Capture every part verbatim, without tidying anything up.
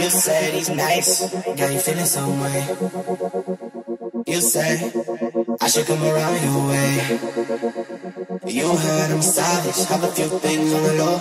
You said he's nice, got you feeling some way. You said I should come around your way. You heard I'm savage, have a few things on the low.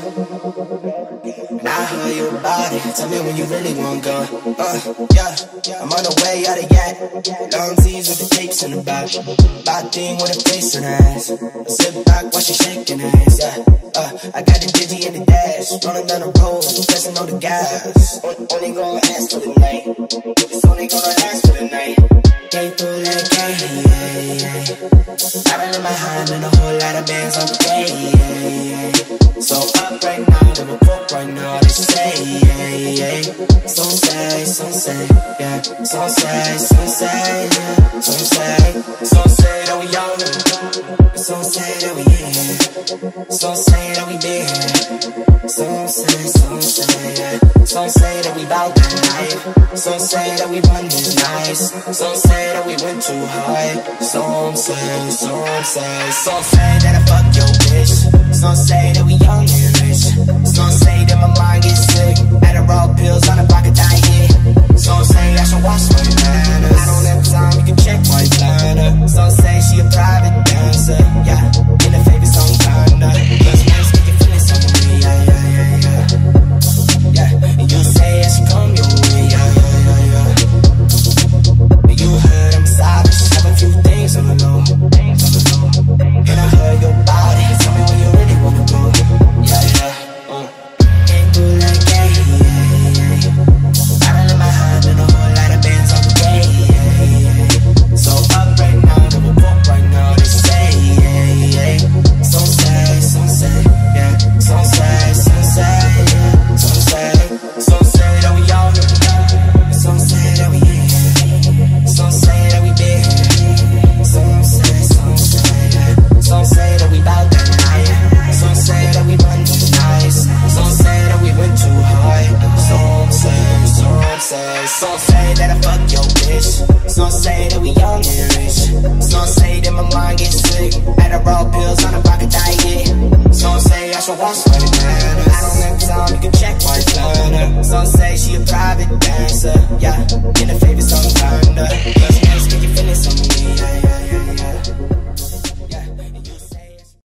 And I heard you about it, tell me when you really wanna go. Uh, yeah, I'm on the way out of yak. Long tees with the tapes in the back. Bad thing with a face in her ass. I sit back while she shaking her ass, yeah. Uh, I got the digi in the dash, rolling down the road, pressing on the gas. Only gonna ask for the night, it's only gonna last for the night. Came through like hey, yeah, yeah. Got in my hand and a whole lot of bands on the day, yeah, yeah. So up right now, never broke right now, they say, yeah, yeah. Some say, some say, yeah. Some say, some say, yeah. Some say, some say that we young, some say that we in, some say that we big. Some say, some say, yeah. Some say that we bout that night. Some say that we run this nice. Some say that we went too high. Some say, some say, some say that I fuck your bitch. Some say that we young and rich. Some say that my mind gets sick. Adderall pills on a pocket diet. Some say I should wash my manners. I don't have time, you can check my planner. Some say she a private dancer. Yeah, in a favorite song kinda. Plus man speak your feelings on me. Yeah, yeah, yeah, yeah. Yeah, and you say I should come your way. Yeah, yeah, yeah, yeah. You heard I'm savage, have a few things on the low. And I heard your body, tell me where you really wanna go. Yeah, yeah, uh. Came through like yeah, yeah, yeah. Bottle in my hand and a whole lot of bands on the day, yeah, yeah. So up right now, never broke right now, they say, yeah, yeah. Some say, some say, yeah. Some say, some say, yeah. Some say, some say that we young. Some say that we in. Some say that we big. Some say, some say, yeah. Some say that we bout that night. Some say that we run this nice. Some say that we went too high. Some say, some say, some say that I fuck your bitch. Some say that we young and rich. Some say that my mind gets sick. Adderall pills on a pocket diet. Some say I should wash my manners. I don't have time, you can check my planner. Some say she a